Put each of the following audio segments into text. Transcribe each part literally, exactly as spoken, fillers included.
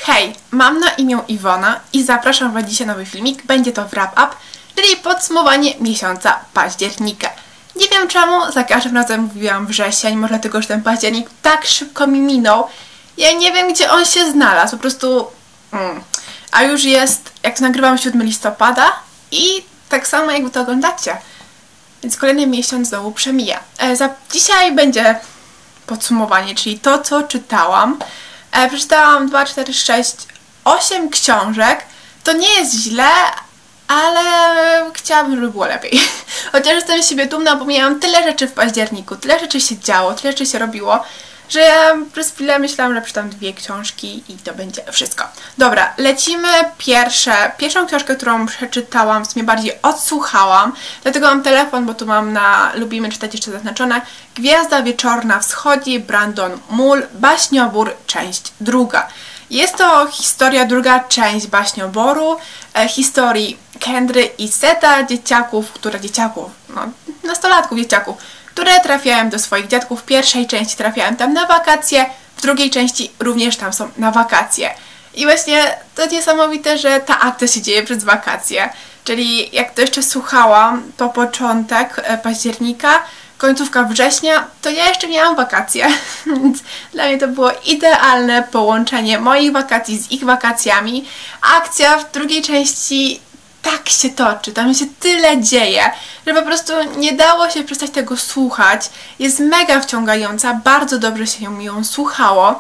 Hej, mam na imię Iwona i zapraszam Was dzisiaj na nowy filmik. Będzie to wrap up, czyli podsumowanie miesiąca października. Nie wiem czemu, za każdym razem mówiłam wrzesień, może dlatego, że ten październik tak szybko mi minął. Ja nie wiem, gdzie on się znalazł, po prostu... Mm. A już jest, jak to nagrywam, siódmego listopada i tak samo jak Wy to oglądacie. Więc kolejny miesiąc znowu przemija. E, za dzisiaj będzie podsumowanie, czyli to, co czytałam. E, przeczytałam dwa, cztery, sześć, osiem książek. To nie jest źle, ale chciałabym, żeby było lepiej. Chociaż jestem z siebie dumna, bo miałam tyle rzeczy w październiku, tyle rzeczy się działo, tyle rzeczy się robiło, że ja przez chwilę myślałam, że przeczytam dwie książki i to będzie wszystko. Dobra, lecimy pierwsze. Pierwszą książkę, którą przeczytałam, w sumie bardziej odsłuchałam, dlatego mam telefon, bo tu mam na Lubimy czytać jeszcze zaznaczone. Gwiazda wieczorna wschodzi, Brandon Mull, baśniobór, część druga. Jest to historia, druga część baśnioboru, e, historii Kendry i Seta, dzieciaków, które dzieciaków, no, nastolatków dzieciaków, które trafiają do swoich dziadków. W pierwszej części trafiają tam na wakacje, w drugiej części również tam są na wakacje. I właśnie to niesamowite, że ta akcja się dzieje przez wakacje. Czyli jak to jeszcze słuchałam, to początek października, końcówka września, to ja jeszcze miałam wakacje. Więc dla mnie to było idealne połączenie moich wakacji z ich wakacjami. Akcja w drugiej części tak się toczy, tam się tyle dzieje, że po prostu nie dało się przestać tego słuchać. Jest mega wciągająca, bardzo dobrze się ją, ją słuchało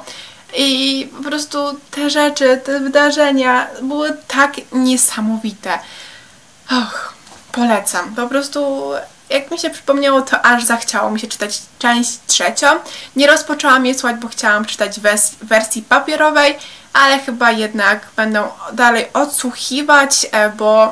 i po prostu te rzeczy, te wydarzenia były tak niesamowite. Och, polecam. Po prostu jak mi się przypomniało, to aż zachciało mi się czytać część trzecią. Nie rozpoczęłam jej słuchać, bo chciałam czytać wers wersji papierowej, ale chyba jednak będę dalej odsłuchiwać, bo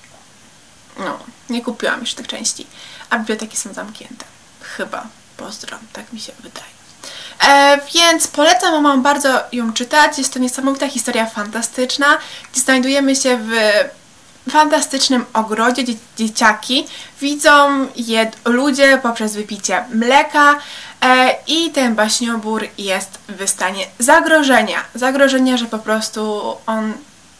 no, nie kupiłam jeszcze tych części, a biblioteki są zamknięte. Chyba. Pozdro, tak mi się wydaje. E, więc polecam, bo mam bardzo ją czytać. Jest to niesamowita historia fantastyczna, gdzie znajdujemy się w fantastycznym ogrodzie. Dzie dzieciaki widzą je ludzie poprzez wypicie mleka e, i ten baśniobór jest w stanie zagrożenia. Zagrożenia, że po prostu on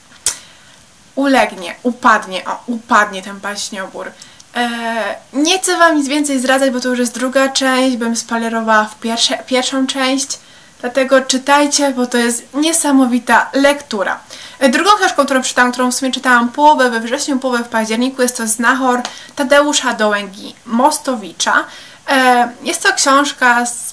ulegnie, upadnie, o, upadnie ten baśniobór. E, nie chcę Wam nic więcej zdradzać, bo to już jest druga część, bym spoilerowała w pierwsze, pierwszą część. Dlatego czytajcie, bo to jest niesamowita lektura. Drugą książką, którą czytałam, którą w sumie czytałam połowę we wrześniu, połowę w październiku, jest to Znachor Tadeusza Dołęgi-Mostowicza. Jest to książka z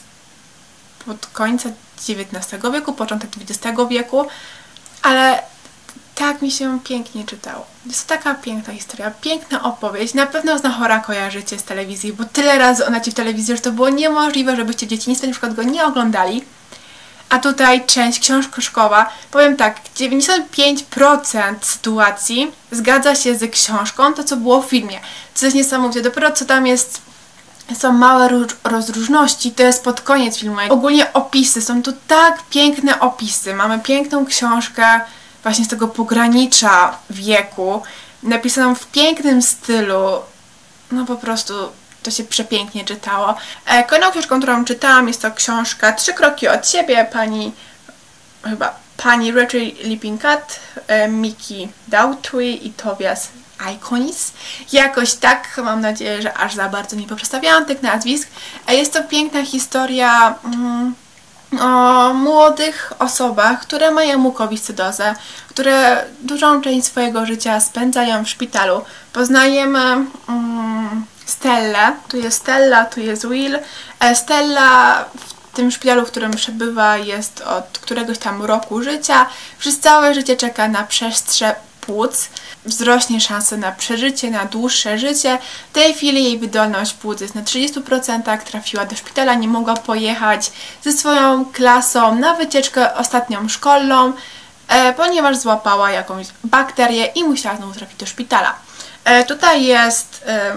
pod końca dziewiętnastego wieku, początek dwudziestego wieku, ale tak mi się pięknie czytało. Jest to taka piękna historia, piękna opowieść. Na pewno Znachora kojarzycie z telewizji, bo tyle razy ona ci w telewizji, że to było niemożliwe, żebyście w dzieciństwie na przykład go nie oglądali. A tutaj część książkowa, powiem tak, dziewięćdziesiąt pięć procent sytuacji zgadza się z książką, to co było w filmie. Co jest niesamowite, dopiero co tam jest, są małe rozróżności, to jest pod koniec filmu. Ogólnie opisy, są tu tak piękne opisy, mamy piękną książkę właśnie z tego pogranicza wieku, napisaną w pięknym stylu, no po prostu to się przepięknie czytało. E, kolejną książką, którą czytałam, jest to książka Trzy kroki od siebie, pani, chyba pani Rachel Lippincott, e, Miki Daughtry i Tobias Iconis. Jakoś tak, mam nadzieję, że aż za bardzo nie poprzestawiałam tych nazwisk. E, jest to piękna historia mm, o młodych osobach, które mają mukowiscydozę, które dużą część swojego życia spędzają w szpitalu. Poznajemy mm, Stellę, tu jest Stella, tu jest Will. Stella w tym szpitalu, w którym przebywa, jest od któregoś tam roku życia. Przez całe życie czeka na przestrze płuc. Wzrośnie szanse na przeżycie, na dłuższe życie. W tej chwili jej wydolność płuc jest na trzydziestu procentach. Trafiła do szpitala, nie mogła pojechać ze swoją klasą na wycieczkę ostatnią szkolną, e, ponieważ złapała jakąś bakterię i musiała znowu trafić do szpitala. E, tutaj jest e,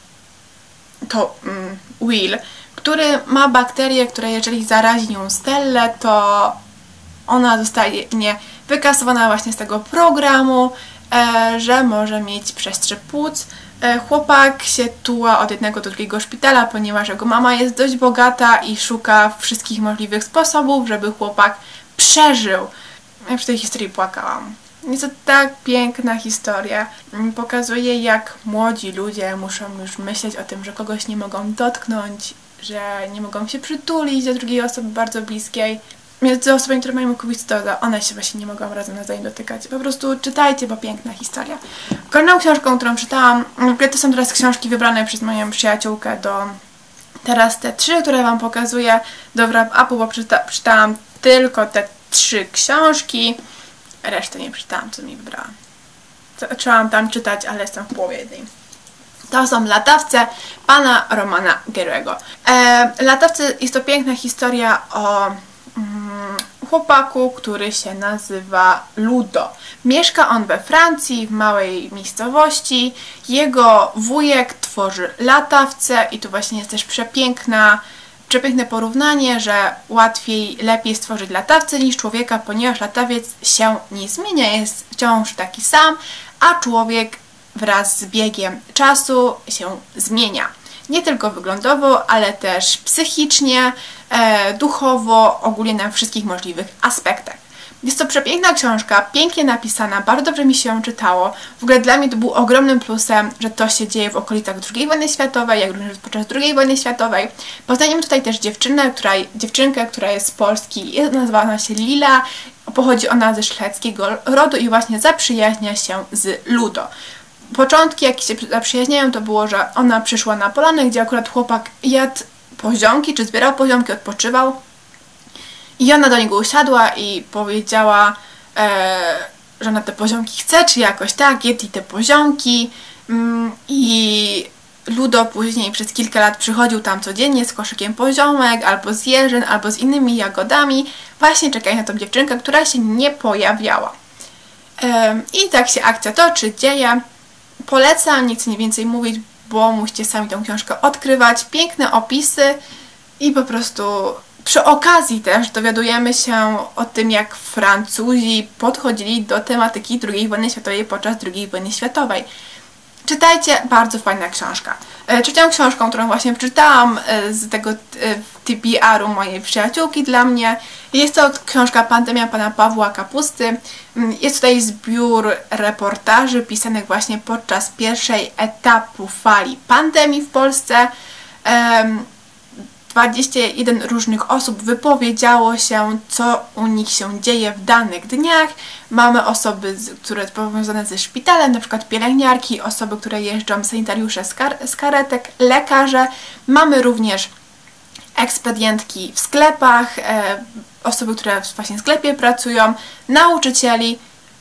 to mm, Will, który ma bakterię, która jeżeli zarazi nią Stellę, to ona zostaje nie wykasowana właśnie z tego programu, e, że może mieć przestrze płuc. E, chłopak się tuła od jednego do drugiego szpitala, ponieważ jego mama jest dość bogata i szuka wszystkich możliwych sposobów, żeby chłopak przeżył. Ja przy tej historii płakałam. Jest to tak piękna historia. Pokazuje, jak młodzi ludzie muszą już myśleć o tym, że kogoś nie mogą dotknąć, że nie mogą się przytulić do drugiej osoby bardzo bliskiej. Między osobami, które mają kubicydozę, one się właśnie nie mogą razem nawzajem dotykać. Po prostu czytajcie, bo piękna historia. Kolejną książką, którą czytałam, w ogóle to są teraz książki wybrane przez moją przyjaciółkę do teraz te trzy, które wam pokazuję do wrap-upu, bo czyta, czytałam tylko te trzy książki. Resztę nie czytałam, co mi wybrała. Zaczęłam tam czytać, ale jestem w połowie jednej. To są Latawce pana Romana Guerrego. E, Latawce jest to piękna historia o mm, chłopaku, który się nazywa Ludo. Mieszka on we Francji, w małej miejscowości. Jego wujek tworzy latawce i tu właśnie jest też przepiękna Przepiękne porównanie, że łatwiej, lepiej stworzyć latawcę niż człowieka, ponieważ latawiec się nie zmienia, jest wciąż taki sam, a człowiek wraz z biegiem czasu się zmienia. Nie tylko wyglądowo, ale też psychicznie, e, duchowo, ogólnie na wszystkich możliwych aspektach. Jest to przepiękna książka, pięknie napisana, bardzo dobrze mi się ją czytało. W ogóle dla mnie to był ogromnym plusem, że to się dzieje w okolicach drugiej wojny światowej, jak również podczas drugiej wojny światowej. Poznajemy tutaj też dziewczynę, która, dziewczynkę, która jest z Polski, jest, nazywa ona się Lila, pochodzi ona ze szlacheckiego rodu i właśnie zaprzyjaźnia się z Ludo. Początki, jakie się zaprzyjaźniają, to było, że ona przyszła na polanę, gdzie akurat chłopak jadł poziomki, czy zbierał poziomki, odpoczywał. I ona do niego usiadła i powiedziała, e, że ona te poziomki chce, czy jakoś tak, jedli te poziomki. Mm, I Ludo później przez kilka lat przychodził tam codziennie z koszykiem poziomek, albo z jeżyn, albo z innymi jagodami, właśnie czekając na tą dziewczynkę, która się nie pojawiała. E, I tak się akcja toczy, dzieje. Polecam, nie chcę nie więcej mówić, bo musicie sami tą książkę odkrywać. Piękne opisy i po prostu przy okazji też dowiadujemy się o tym, jak Francuzi podchodzili do tematyki drugiej wojny światowej podczas drugiej wojny światowej. Czytajcie, bardzo fajna książka. Trzecią książką, którą właśnie przeczytałam z tego T B R-u mojej przyjaciółki dla mnie, jest to książka Pandemia pana Pawła Kapusty. Jest tutaj zbiór reportaży pisanych właśnie podczas pierwszej etapu fali pandemii w Polsce. dwadzieścia jeden różnych osób wypowiedziało się, co u nich się dzieje w danych dniach. Mamy osoby, które powiązane ze szpitalem, na przykład pielęgniarki, osoby, które jeżdżą, sanitariusze z, kar z karetek, lekarze. Mamy również ekspedientki w sklepach, e, osoby, które właśnie w sklepie pracują, nauczycieli.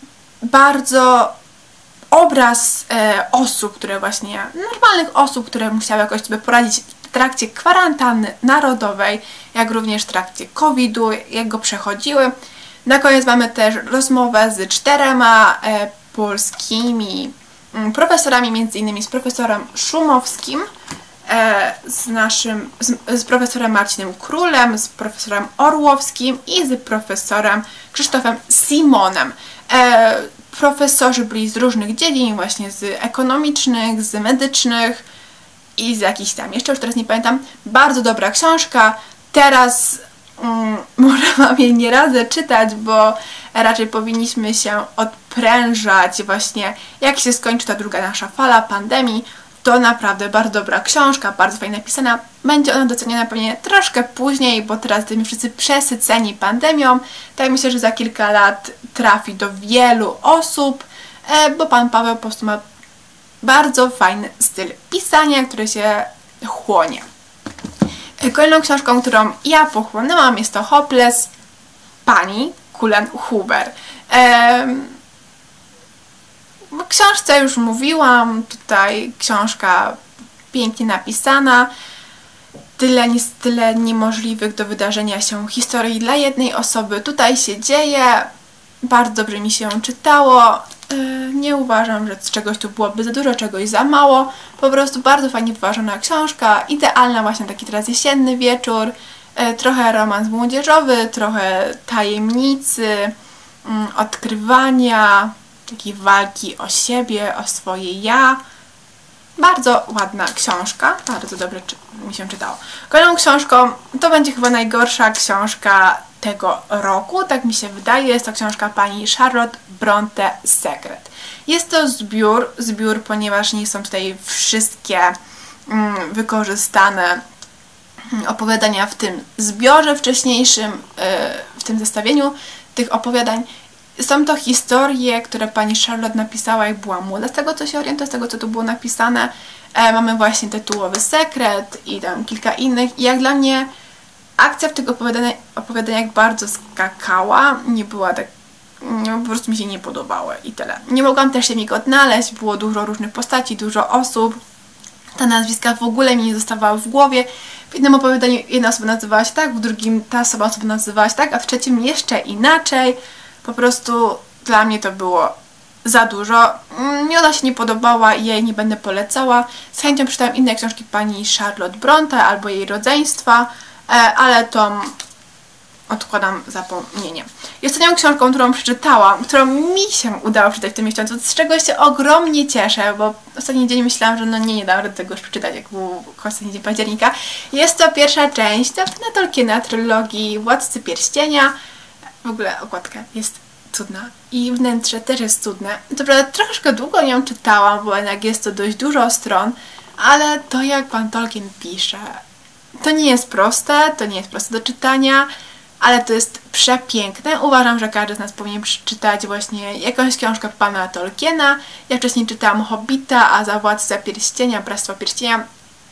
Bardzo obraz e, osób, które właśnie, normalnych osób, które musiały jakoś sobie poradzić w trakcie kwarantanny narodowej, jak również w trakcie kowida, jak go przechodziły. Na koniec mamy też rozmowę z czterema e, polskimi m, profesorami, między innymi z profesorem Szumowskim, e, z naszym, z, z profesorem Marcinem Królem, z profesorem Orłowskim i z profesorem Krzysztofem Simonem. E, profesorzy byli z różnych dziedzin, właśnie z ekonomicznych, z medycznych i z jakichś tam, jeszcze już teraz nie pamiętam. Bardzo dobra książka. Teraz um, może wam jej nie radzę czytać, bo raczej powinniśmy się odprężać właśnie, jak się skończy ta druga nasza fala pandemii. To naprawdę bardzo dobra książka, bardzo fajnie napisana. Będzie ona doceniona pewnie troszkę później, bo teraz jesteśmy wszyscy przesyceni pandemią. Tak myślę, że za kilka lat trafi do wielu osób, bo pan Paweł po prostu ma bardzo fajny styl pisania, który się chłonie. Kolejną książką, którą ja pochłonęłam, jest to Hopeless pani Kulen-Huber. Ehm, o książce już mówiłam, tutaj książka pięknie napisana, tyle, tyle niemożliwych do wydarzenia się historii dla jednej osoby. Tutaj się dzieje, bardzo dobrze mi się czytało. Nie uważam, że czegoś tu byłoby za dużo, czegoś za mało. Po prostu bardzo fajnie wyważona książka, idealna właśnie taki teraz jesienny wieczór. Trochę romans młodzieżowy, trochę tajemnicy, odkrywania, takiej walki o siebie, o swoje ja. Bardzo ładna książka, bardzo dobrze mi się czytało. Kolejną książką, to będzie chyba najgorsza książka tego roku, tak mi się wydaje. Jest to książka pani Charlotte Bronte Sekret. Jest to zbiór, zbiór, ponieważ nie są tutaj wszystkie mm, wykorzystane opowiadania w tym zbiorze wcześniejszym, yy, w tym zestawieniu tych opowiadań. Są to historie, które pani Charlotte napisała, jak była młoda, z tego co się orientuję, z tego co tu było napisane. E, mamy właśnie tytułowy Sekret i tam kilka innych. I jak dla mnie akcja w tych opowiadaniach, opowiadaniach bardzo skakała, nie była tak, no, po prostu mi się nie podobały i tyle. Nie mogłam też się w nich odnaleźć, było dużo różnych postaci, dużo osób. Ta nazwiska w ogóle mi nie zostawały w głowie. W jednym opowiadaniu jedna osoba nazywała się tak, w drugim ta sama osoba nazywała się tak, a w trzecim jeszcze inaczej. Po prostu dla mnie to było za dużo. Mi ona się nie podobała i jej nie będę polecała. Z chęcią przeczytałam inne książki pani Charlotte Bronte albo jej rodzeństwa, ale to odkładam zapomnienie. I ostatnią książką, którą przeczytałam, którą mi się udało przeczytać w tym miesiącu, z czego się ogromnie cieszę, bo ostatni dzień myślałam, że no nie, nie dam rady tego już przeczytać, jak był ostatni dzień października. Jest to pierwsza część Stephena Tolkiena trylogii Władcy Pierścienia. W ogóle okładka jest cudna i wnętrze też jest cudne. To prawda, troszkę długo ją czytałam, bo jednak jest to dość dużo stron, ale to jak pan Tolkien pisze, to nie jest proste, to nie jest proste do czytania, ale to jest przepiękne. Uważam, że każdy z nas powinien przeczytać właśnie jakąś książkę pana Tolkiena. Ja wcześniej czytałam Hobbita, a za Władcę Pierścienia, Bractwo Pierścienia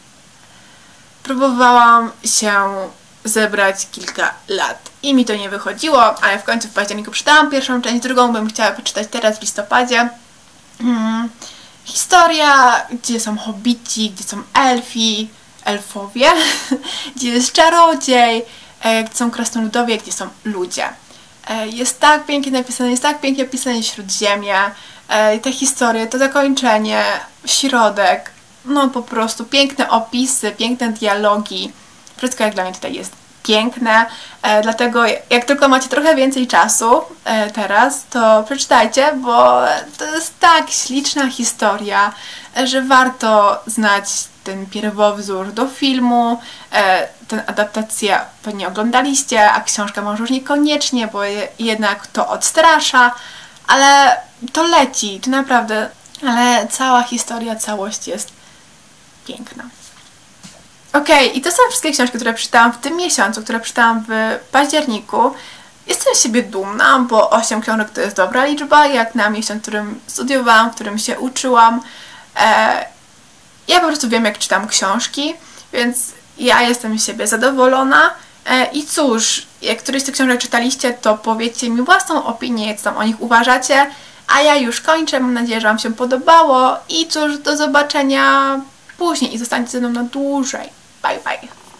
próbowałam się zebrać kilka lat i mi to nie wychodziło, ale w końcu w październiku przeczytałam pierwszą część, drugą bym chciała przeczytać teraz w listopadzie. Hmm. Historia, gdzie są hobbici, gdzie są elfi, elfowie, gdzie jest czarodziej, gdzie są krasnoludowie, gdzie są ludzie. Jest tak pięknie napisane, jest tak pięknie opisane Śródziemie, te historie, to zakończenie, środek, no po prostu piękne opisy, piękne dialogi. Wszystko jak dla mnie tutaj jest piękne, e, dlatego jak tylko macie trochę więcej czasu e, teraz, to przeczytajcie, bo to jest tak śliczna historia, e, że warto znać ten pierwowzór do filmu, e, tę adaptację pewnie oglądaliście, a książka może już niekoniecznie, bo je, jednak to odstrasza, ale to leci, to naprawdę, ale cała historia, całość jest piękna. Okej, okay, i to są wszystkie książki, które przeczytałam w tym miesiącu, które przeczytałam w październiku. Jestem z siebie dumna, bo osiem książek to jest dobra liczba, jak na miesiąc, w którym studiowałam, w którym się uczyłam. E, ja po prostu wiem, jak czytam książki, więc ja jestem z siebie zadowolona. E, I cóż, jak któryś z tych książek czytaliście, to powiedzcie mi własną opinię, co tam o nich uważacie. A ja już kończę, mam nadzieję, że wam się podobało i cóż, do zobaczenia później i zostańcie ze mną na dłużej. Bye bye.